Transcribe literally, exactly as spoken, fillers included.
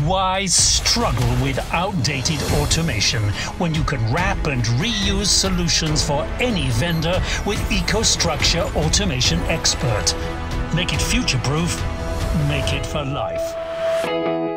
Why struggle with outdated automation when you can wrap and reuse solutions for any vendor with EcoStruxure Automation Expert? Make it future-proof, make it for life.